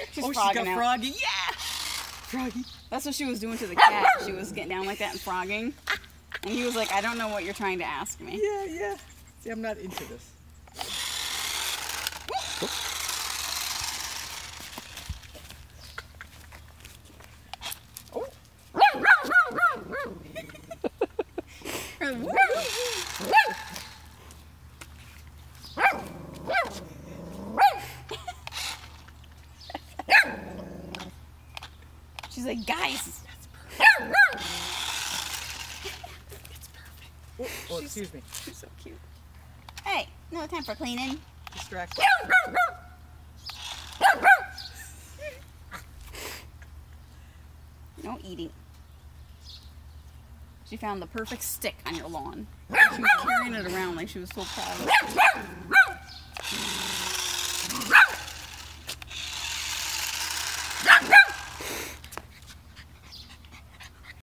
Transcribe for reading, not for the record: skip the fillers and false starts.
She's oh, she frogging got out. Froggy. Yeah! Froggy. That's what she was doing to the cat. She was getting down like that and frogging. And he was like, I don't know what you're trying to ask me. Yeah, yeah. See, I'm not into this. She's like, guys. Oh, excuse me. She's so cute. Hey, no time for cleaning. Distraction. No eating. She found the perfect stick on your lawn. She was carrying it around like she was so proud of it.